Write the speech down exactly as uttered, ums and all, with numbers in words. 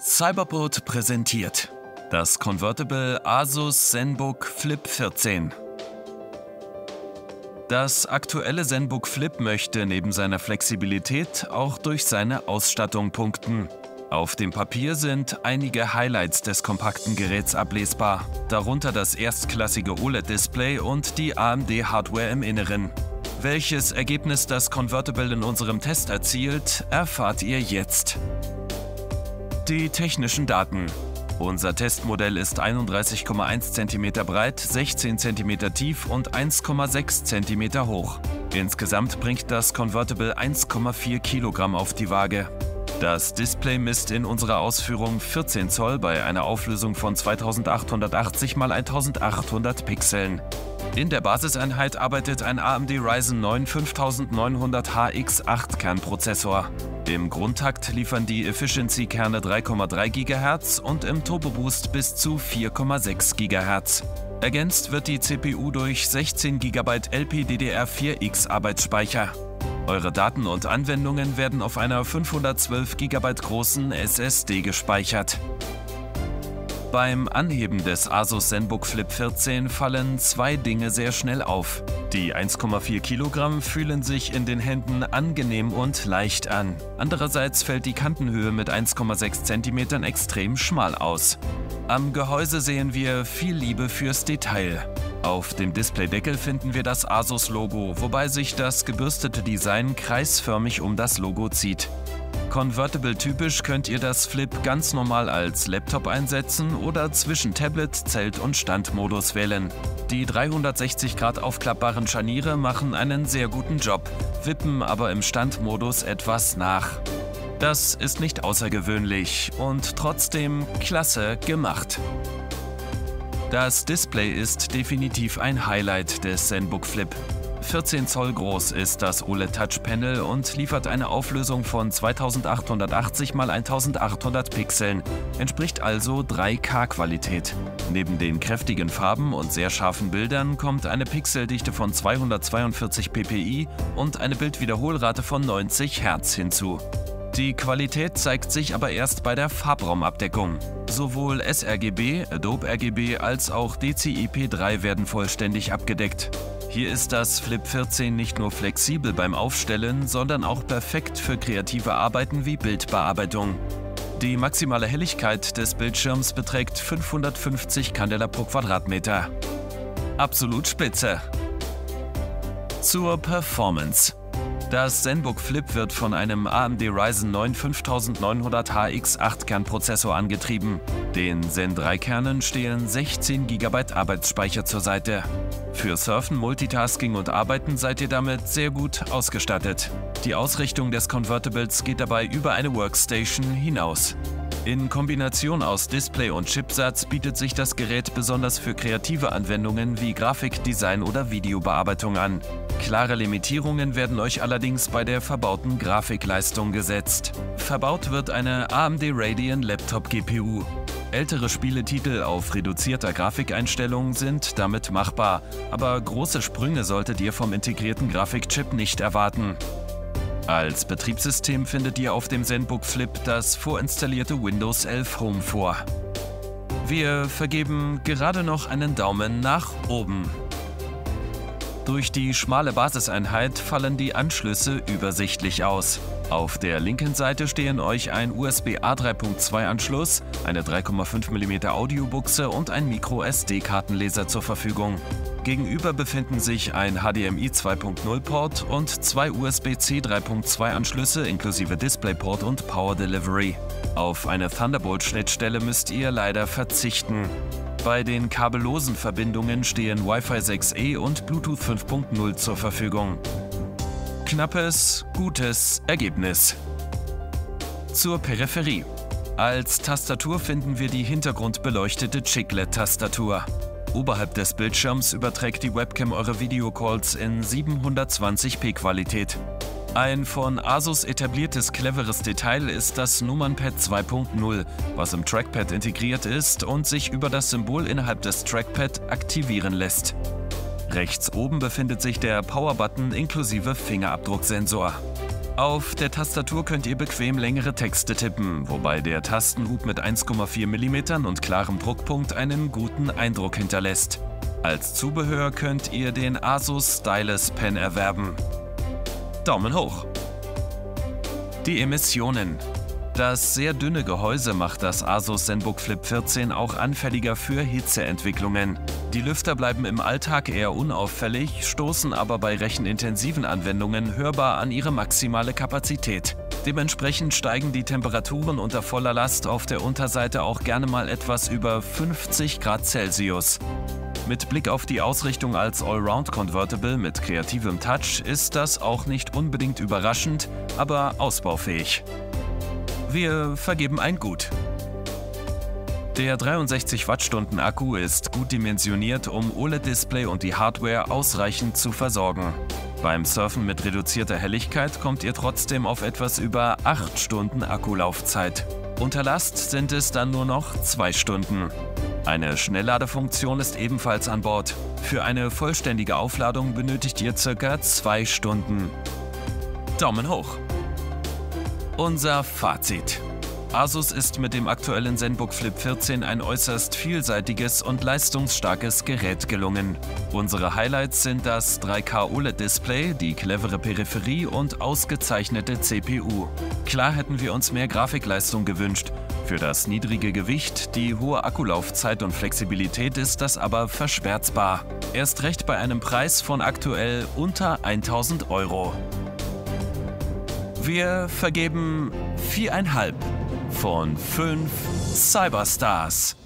Cyberport präsentiert das Convertible Asus ZenBook Flip vierzehn. Das aktuelle ZenBook Flip möchte neben seiner Flexibilität auch durch seine Ausstattung punkten. Auf dem Papier sind einige Highlights des kompakten Geräts ablesbar, darunter das erstklassige O L E D-Display und die A M D-Hardware im Inneren. Welches Ergebnis das Convertible in unserem Test erzielt, erfahrt ihr jetzt. Die technischen Daten. Unser Testmodell ist einunddreißig Komma eins Zentimeter breit, sechzehn Zentimeter tief und eins Komma sechs Zentimeter hoch. Insgesamt bringt das Convertible eins Komma vier Kilogramm auf die Waage. Das Display misst in unserer Ausführung vierzehn Zoll bei einer Auflösung von zweitausendachthundertachtzig mal eintausendachthundert Pixeln. In der Basiseinheit arbeitet ein A M D Ryzen neun fünftausendneunhundert H X acht Kernprozessor. Im Grundtakt liefern die Efficiency-Kerne drei Komma drei Gigahertz und im Turbo Boost bis zu vier Komma sechs Gigahertz. Ergänzt wird die C P U durch sechzehn Gigabyte L P D D R vier X Arbeitsspeicher. Eure Daten und Anwendungen werden auf einer fünfhundertzwölf Gigabyte großen S S D gespeichert. Beim Anheben des Asus ZenBook Flip vierzehn fallen zwei Dinge sehr schnell auf. Die eins Komma vier Kilogramm fühlen sich in den Händen angenehm und leicht an. Andererseits fällt die Kantenhöhe mit eins Komma sechs Zentimetern extrem schmal aus. Am Gehäuse sehen wir viel Liebe fürs Detail. Auf dem Displaydeckel finden wir das Asus-Logo, wobei sich das gebürstete Design kreisförmig um das Logo zieht. Convertible-typisch könnt ihr das Flip ganz normal als Laptop einsetzen oder zwischen Tablet, Zelt- und Standmodus wählen. Die dreihundertsechzig Grad aufklappbaren Scharniere machen einen sehr guten Job, wippen aber im Standmodus etwas nach. Das ist nicht außergewöhnlich und trotzdem klasse gemacht. Das Display ist definitiv ein Highlight des ZenBook Flip. vierzehn Zoll groß ist das O L E D-Touch-Panel und liefert eine Auflösung von zweitausendachthundertachtzig mal eintausendachthundert Pixeln, entspricht also drei K-Qualität. Neben den kräftigen Farben und sehr scharfen Bildern kommt eine Pixeldichte von zweihundertzweiundvierzig p p i und eine Bildwiederholrate von neunzig Hertz hinzu. Die Qualität zeigt sich aber erst bei der Farbraumabdeckung. Sowohl sRGB, Adobe R G B als auch D C I P drei werden vollständig abgedeckt. Hier ist das Flip vierzehn nicht nur flexibel beim Aufstellen, sondern auch perfekt für kreative Arbeiten wie Bildbearbeitung. Die maximale Helligkeit des Bildschirms beträgt fünfhundertfünfzig Candela pro Quadratmeter. Absolut spitze! Zur Performance. Das ZenBook Flip wird von einem A M D Ryzen neun fünftausendneunhundert H X acht Kernprozessor angetrieben. Den Zen drei Kernen stehen sechzehn Gigabyte Arbeitsspeicher zur Seite. Für Surfen, Multitasking und Arbeiten seid ihr damit sehr gut ausgestattet. Die Ausrichtung des Convertibles geht dabei über eine Workstation hinaus. In Kombination aus Display und Chipsatz bietet sich das Gerät besonders für kreative Anwendungen wie Grafik, Design oder Videobearbeitung an. Klare Limitierungen werden euch allerdings bei der verbauten Grafikleistung gesetzt. Verbaut wird eine A M D Radeon Laptop G P U. Ältere Spieletitel auf reduzierter Grafikeinstellung sind damit machbar, aber große Sprünge solltet ihr vom integrierten Grafikchip nicht erwarten. Als Betriebssystem findet ihr auf dem ZenBook Flip das vorinstallierte Windows elf Home vor. Wir vergeben gerade noch einen Daumen nach oben. Durch die schmale Basiseinheit fallen die Anschlüsse übersichtlich aus. Auf der linken Seite stehen euch ein U S B A drei Punkt zwei Anschluss, eine drei Komma fünf Millimeter Audiobuchse und ein Micro S D-Kartenleser zur Verfügung. Gegenüber befinden sich ein H D M I zwei Punkt null Port und zwei U S B C drei Punkt zwei Anschlüsse inklusive DisplayPort und Power Delivery. Auf eine Thunderbolt-Schnittstelle müsst ihr leider verzichten. Bei den kabellosen Verbindungen stehen Wi-Fi sechs E und Bluetooth fünf Punkt null zur Verfügung. Knappes, gutes Ergebnis. Zur Peripherie. Als Tastatur finden wir die hintergrundbeleuchtete Chiclet-Tastatur. Oberhalb des Bildschirms überträgt die Webcam eure Videocalls in siebenhundertzwanzig p Qualität. Ein von Asus etabliertes cleveres Detail ist das Nummernpad zwei Punkt null, was im Trackpad integriert ist und sich über das Symbol innerhalb des Trackpad aktivieren lässt. Rechts oben befindet sich der Power-Button inklusive Fingerabdrucksensor. Auf der Tastatur könnt ihr bequem längere Texte tippen, wobei der Tastenhub mit eins Komma vier Millimeter und klarem Druckpunkt einen guten Eindruck hinterlässt. Als Zubehör könnt ihr den Asus Stylus Pen erwerben. Daumen hoch! Die Emissionen. Das sehr dünne Gehäuse macht das Asus ZenBook Flip vierzehn auch anfälliger für Hitzeentwicklungen. Die Lüfter bleiben im Alltag eher unauffällig, stoßen aber bei rechenintensiven Anwendungen hörbar an ihre maximale Kapazität. Dementsprechend steigen die Temperaturen unter voller Last auf der Unterseite auch gerne mal etwas über fünfzig Grad Celsius. Mit Blick auf die Ausrichtung als Allround-Convertible mit kreativem Touch ist das auch nicht unbedingt überraschend, aber ausbaufähig. Wir vergeben ein Gut. Der dreiundsechzig Wattstunden Akku ist gut dimensioniert, um O L E D-Display und die Hardware ausreichend zu versorgen. Beim Surfen mit reduzierter Helligkeit kommt ihr trotzdem auf etwas über acht Stunden Akkulaufzeit. Unter Last sind es dann nur noch zwei Stunden. Eine Schnellladefunktion ist ebenfalls an Bord. Für eine vollständige Aufladung benötigt ihr ca. zwei Stunden. Daumen hoch! Unser Fazit. Asus ist mit dem aktuellen ZenBook Flip vierzehn ein äußerst vielseitiges und leistungsstarkes Gerät gelungen. Unsere Highlights sind das drei K O L E D-Display, die clevere Peripherie und ausgezeichnete C P U. Klar hätten wir uns mehr Grafikleistung gewünscht. Für das niedrige Gewicht, die hohe Akkulaufzeit und Flexibilität ist das aber verschmerzbar. Erst recht bei einem Preis von aktuell unter tausend Euro. Wir vergeben vier Komma fünf von fünf Cyberstars.